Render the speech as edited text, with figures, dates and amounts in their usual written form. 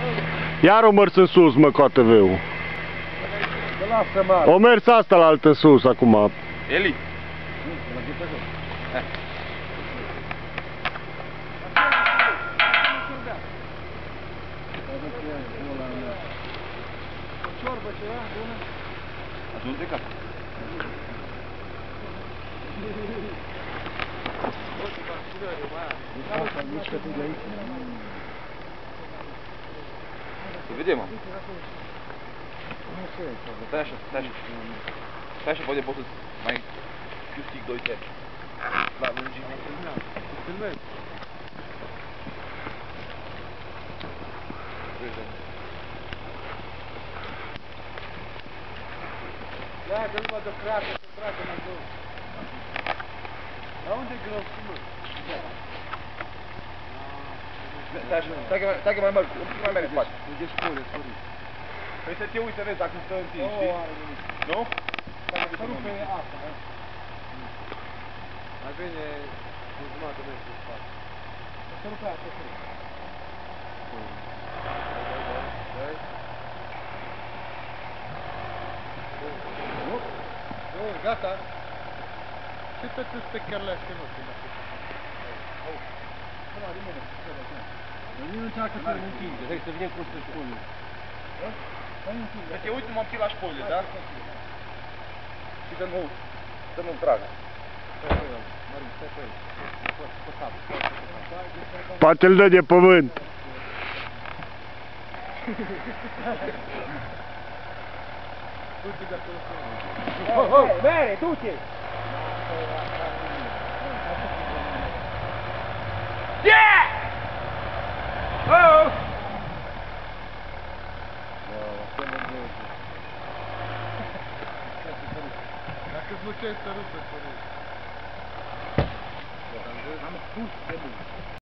Iar o mers în sus, mă, cu ATV-ul. O mers asta la altă sus, acum. Eli! Ciorbă ceva, bună? Atunci de cap. Să vedem, mă. Stai așa, stai așa. Stai așa, poate poți să mai câștig 2 teri. La lungime. Filmezi. Ia, că nu mă dă creată, să tragă mai greu. Dar unde e greu? Mă? Stai așa, stai că mai merg, un pic mai merg în spate. Unde spune, spune. Păi să te uite, vezi, dacă stă întins, știi? Nu? Să rupe asta, da? Mai bine, o jumătate de metru în spate. Să rupe asta, să rupe. Gata. Ce tot îți pe chiar la astea noastre? Nu încearcă să le închide, hai să vedem cum se spune. Să te uite numai la școlile, da? Și să nu tragă. Poate îl dă de pământ. Du-te de acolo. Mere, du-te! Yeah! Oh! Dacă-ți luceai să rupă, spune. Am spus de mult.